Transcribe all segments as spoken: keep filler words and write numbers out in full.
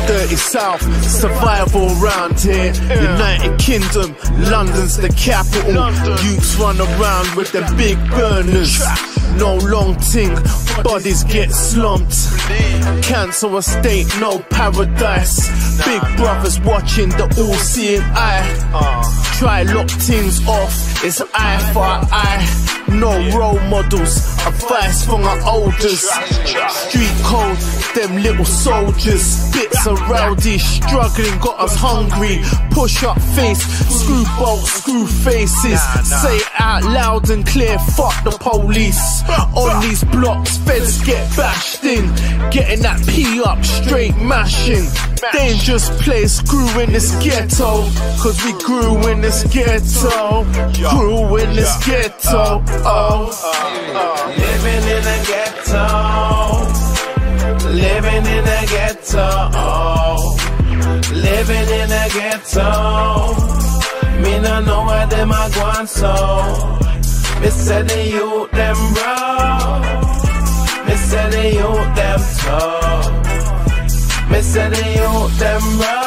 dirty south, survival round here. United Kingdom, London's the capital. Youths run around with them big burners. No long ting, bodies get slumped. Cancer estate, no paradise. Big brothers watching the all-seeing eye. Try lock things off, it's eye for eye. No role models, advice from our elders. Street code, them little soldiers. Bits of rowdy, struggling, got us hungry. Push up face, screw bolts, screw faces. Say it out loud and clear, fuck the police. On these blocks, feds get bashed in. Getting that P up, straight mashing. Dangerous place, grew in this ghetto. Cause we grew in this ghetto. Grew in this ghetto. Oh, oh. Living in a ghetto. Living in a ghetto. Oh. Living in a ghetto. Me no know where them a gone so. Me say the youth them raw. Me say the youth them tough. Me say the youth them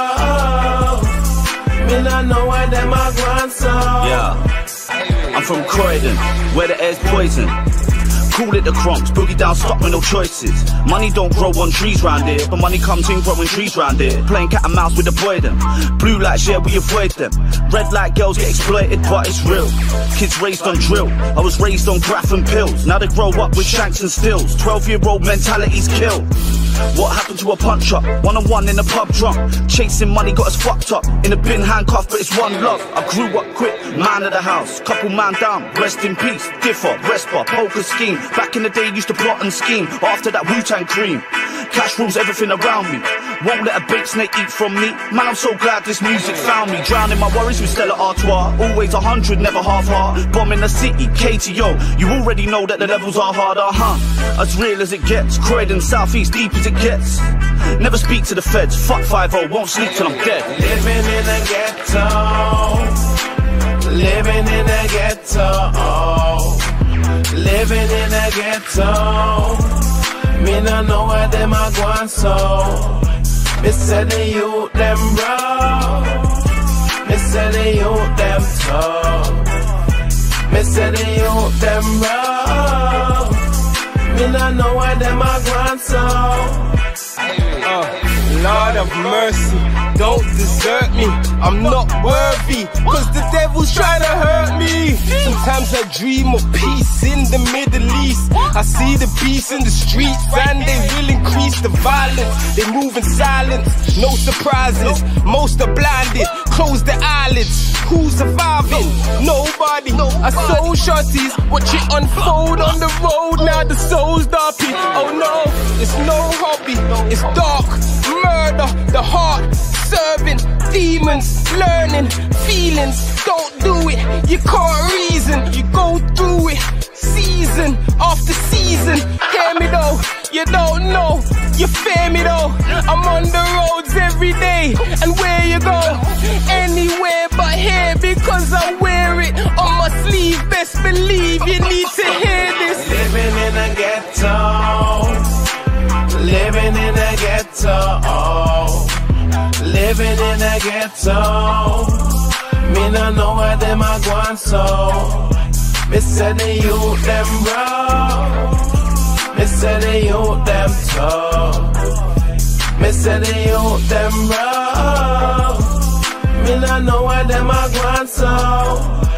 raw. Me no know where them a gone so. Yeah. I'm from Croydon, where the air's poison. Call it the Cronks, boogie down, stop with no choices. Money don't grow on trees round here, but money comes in growing trees round here. Playing cat and mouse with the boy them. Blue lights, yeah, we avoid them. Red light girls get exploited, but it's real. Kids raised on drill, I was raised on graph and pills. Now they grow up with shanks and stills. Twelve year old mentality's kill. What happened to a punch up? One on one in a pub drunk. Chasing money got us fucked up. In a bin handcuffed, but it's one love. I grew up quick, man of the house. Couple man down, rest in peace. Differ, Respa, poker scheme. Back in the day used to plot and scheme. After that Wu-Tang cream. Cash rules everything around me. Won't let a bait snake eat from me. Man, I'm so glad this music found me. Drowning my worries with Stella Artois. Always a hundred, never half-heart. Bombing the city, K T O. You already know that the levels are harder, huh? As real as it gets. Croydon, southeast, deep as it gets. Never speak to the feds. Fuck five oh, won't sleep till I'm dead. Living in a ghetto. Living in a ghetto. Living in a ghetto. Me no know where them a gone so. Me say the youth them raw. Me say the youth them tough. Me say the youth them raw. Me no know where them a gone so. Uh, Lord of mercy, don't desert me. I'm not worthy, cause the devil's trying to hurt me. Sometimes I dream of peace in the Middle East. I see the beasts in the streets and they will increase the violence. They move in silence, no surprises. Most are blinded, close their eyelids. Who's surviving? Nobody. I sold shorties, watch it unfold on the road. Now the soul's darky. Oh no, it's no hobby, it's dark. Murder, the heart, serving demons, learning feelings. Don't do it, you can't reason. You go through it, season after season. Hear me though, you don't know. You fear me though. I'm on the roads every day, and where you go? Anywhere but here, because I wear it on my sleeve. Best believe you need to hear this. Living in a ghetto. Living in a ghetto, oh. Living in a ghetto. Me no know where them a gone so. Me say the youth them raw. Me say the youth them tough. Me say the youth them raw. Me no know where them a gone so.